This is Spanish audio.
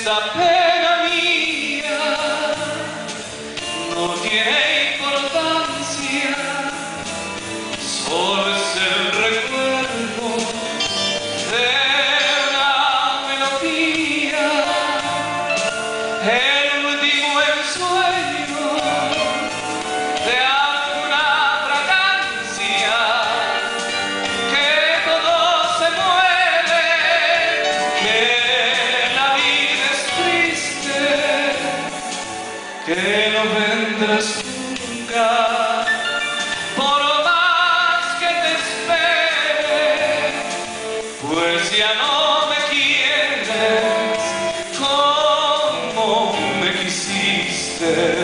esta pena mía no tiene importancia, solo es el recuerdo de una melodía, el último ensueño de alguna fragancia, que todo se muere, que la vida es triste, que no vendrás nunca, por más que te espere, pues ya no me quieres como me quisiste.